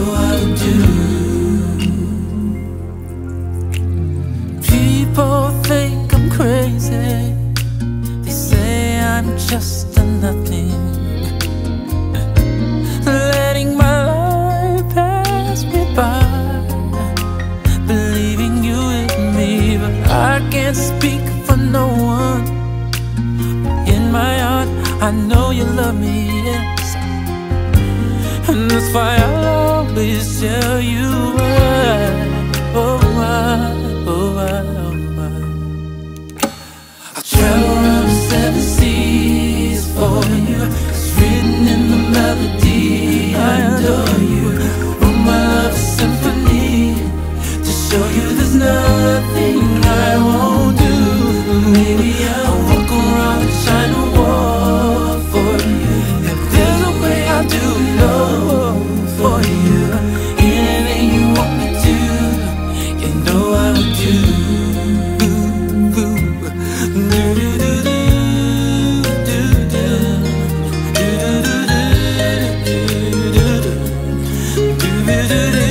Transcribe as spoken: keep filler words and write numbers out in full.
know I would do. People think I'm crazy. They say I'm just a nothing, letting my life pass me by, believing you with me. But I can't speak for no one. In my heart, I know you love me, yes, and that's why I'll always tell you why. Oh why, oh why, oh why. I'll travel around the seven seas for you. It's written in the melody. I adore you. Oh my love symphony, to show you there's nothing I won't do. Maybe I'll walk around and shine a wall for you. If there's a way I'll do it all for you. Anything you want me to, you know I would do. Do